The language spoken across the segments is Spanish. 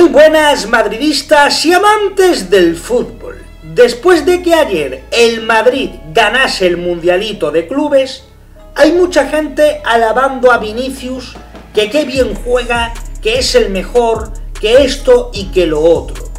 buenas madridistas y amantes del fútbol. Después de que ayer el Madrid ganase el Mundialito de Clubes, hay mucha gente alabando a Vinicius, que qué bien juega, que es el mejor, que esto y que lo otro.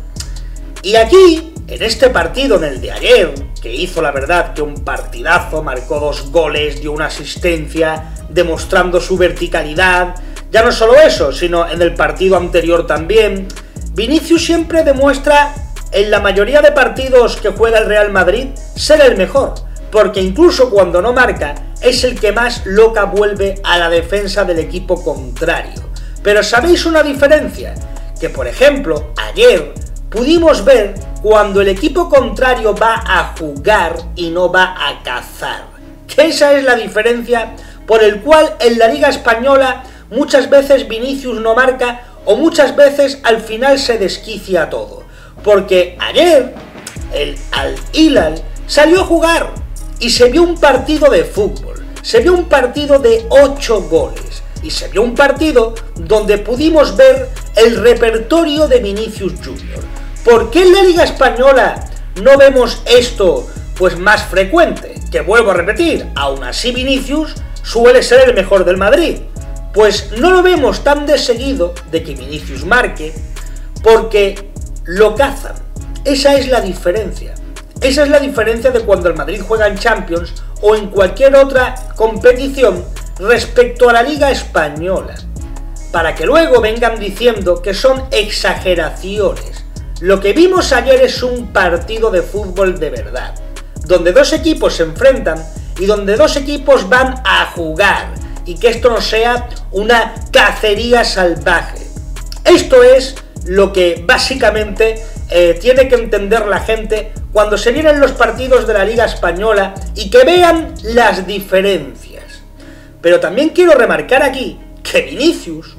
Y aquí, en este partido, en el de ayer, que hizo la verdad que un partidazo, marcó 2 goles, dio una asistencia, demostrando su verticalidad. Ya no solo eso, sino en el partido anterior también. Vinicius siempre demuestra, en la mayoría de partidos que juega el Real Madrid, ser el mejor, porque incluso cuando no marca, es el que más loca vuelve a la defensa del equipo contrario. Pero ¿sabéis una diferencia? Que por ejemplo, ayer pudimos ver cuando el equipo contrario va a jugar y no va a cazar. Que esa es la diferencia por el cual en la Liga Española muchas veces Vinicius no marca o muchas veces al final se desquicia todo. Porque ayer el Al-Hilal salió a jugar y se vio un partido de fútbol, se vio un partido de 8 goles y se vio un partido donde pudimos ver el repertorio de Vinicius Junior. ¿Por qué en la Liga Española no vemos esto pues más frecuente? Que vuelvo a repetir, aún así Vinicius suele ser el mejor del Madrid. Pues no lo vemos tan de seguido de que Vinicius marque, porque lo cazan. Esa es la diferencia. Esa es la diferencia de cuando el Madrid juega en Champions o en cualquier otra competición respecto a la Liga Española. Para que luego vengan diciendo que son exageraciones. Lo que vimos ayer es un partido de fútbol de verdad, donde 2 equipos se enfrentan y donde 2 equipos van a jugar, y que esto no sea una cacería salvaje. Esto es lo que básicamente tiene que entender la gente cuando se vienen los partidos de la Liga Española y que vean las diferencias. Pero también quiero remarcar aquí que Vinicius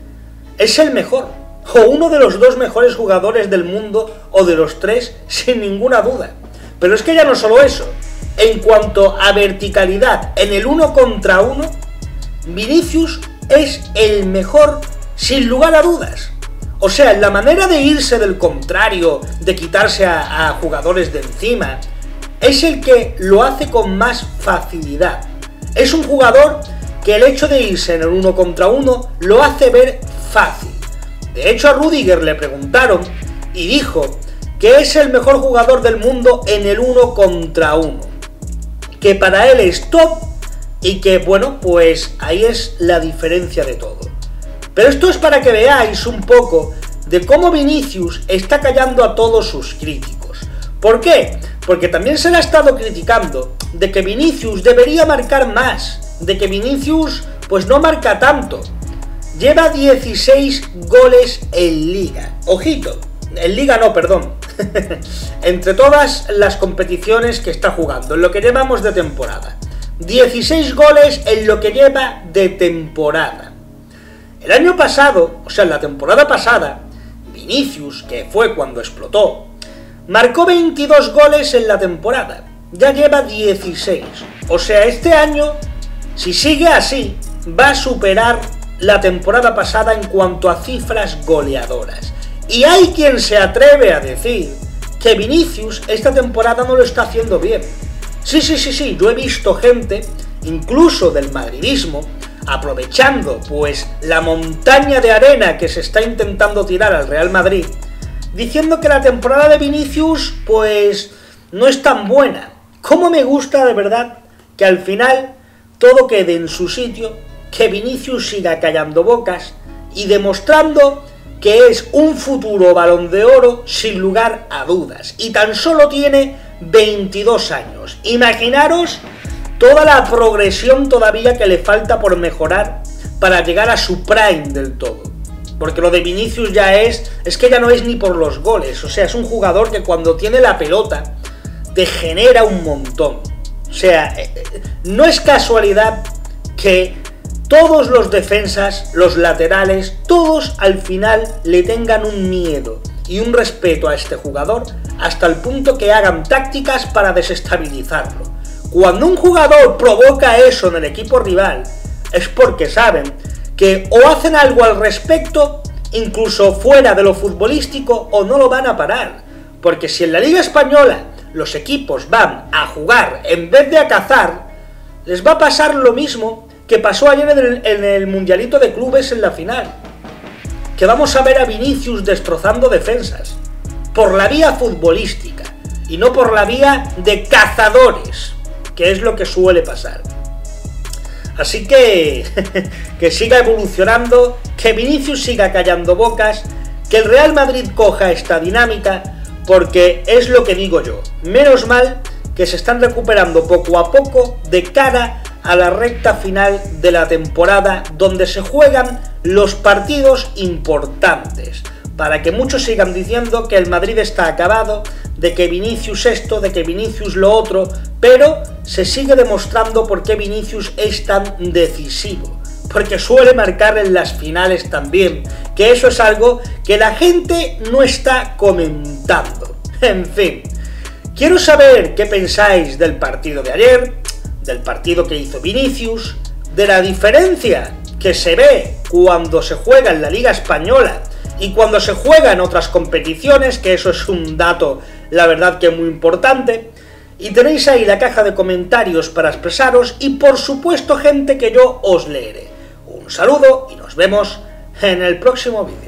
es el mejor, o uno de los 2 mejores jugadores del mundo, o de los 3, sin ninguna duda. Pero es que ya no solo eso, en cuanto a verticalidad en el 1 contra 1, Vinicius es el mejor sin lugar a dudas. O sea, la manera de irse del contrario, de quitarse a jugadores de encima, es el que lo hace con más facilidad. Es un jugador que el hecho de irse en el 1 contra 1 lo hace ver fácil. De hecho, a Rüdiger le preguntaron y dijo que es el mejor jugador del mundo en el 1 contra 1. Que para él es top y que, bueno, pues ahí es la diferencia de todo. Pero esto es para que veáis un poco de cómo Vinicius está callando a todos sus críticos. ¿Por qué? Porque también se le ha estado criticando de que Vinicius debería marcar más, de que Vinicius pues no marca tanto. Lleva 16 goles en Liga. Ojito, en Liga no, perdón. Entre todas las competiciones que está jugando, en lo que llevamos de temporada. 16 goles en lo que lleva de temporada. El año pasado, o sea, en la temporada pasada, Vinicius, que fue cuando explotó, marcó 22 goles en la temporada. Ya lleva 16. O sea, este año, si sigue así, va a superar la temporada pasada en cuanto a cifras goleadoras. Y hay quien se atreve a decir que Vinicius esta temporada no lo está haciendo bien. Sí, yo he visto gente, incluso del madridismo, aprovechando pues la montaña de arena que se está intentando tirar al Real Madrid, diciendo que la temporada de Vinicius pues no es tan buena. Cómo me gusta de verdad que al final todo quede en su sitio, que Vinicius siga callando bocas y demostrando que es un futuro Balón de Oro sin lugar a dudas. Y tan solo tiene 22 años. Imaginaros toda la progresión todavía que le falta por mejorar para llegar a su prime del todo. Porque lo de Vinicius ya es que ya no es ni por los goles. O sea, es un jugador que cuando tiene la pelota te genera un montón. O sea, no es casualidad que todos los defensas, los laterales, todos al final le tengan un miedo y un respeto a este jugador hasta el punto que hagan tácticas para desestabilizarlo. Cuando un jugador provoca eso en el equipo rival es porque saben que o hacen algo al respecto incluso fuera de lo futbolístico, o no lo van a parar. Porque si en la Liga Española los equipos van a jugar en vez de a cazar, les va a pasar lo mismo que pasó ayer en el Mundialito de Clubes en la final. Que vamos a ver a Vinicius destrozando defensas, por la vía futbolística, y no por la vía de cazadores, que es lo que suele pasar. Así que siga evolucionando, que Vinicius siga callando bocas, que el Real Madrid coja esta dinámica, porque es lo que digo yo. Menos mal que se están recuperando poco a poco de cara a la recta final de la temporada, donde se juegan los partidos importantes, para que muchos sigan diciendo que el Madrid está acabado, de que Vinicius esto, de que Vinicius lo otro, pero se sigue demostrando por qué Vinicius es tan decisivo, porque suele marcar en las finales también, que eso es algo que la gente no está comentando. En fin, quiero saber qué pensáis del partido de ayer, del partido que hizo Vinicius, de la diferencia que se ve cuando se juega en la Liga Española y cuando se juega en otras competiciones, que eso es un dato, la verdad, que muy importante. Y tenéis ahí la caja de comentarios para expresaros y, por supuesto, gente que yo os leeré. Un saludo y nos vemos en el próximo vídeo.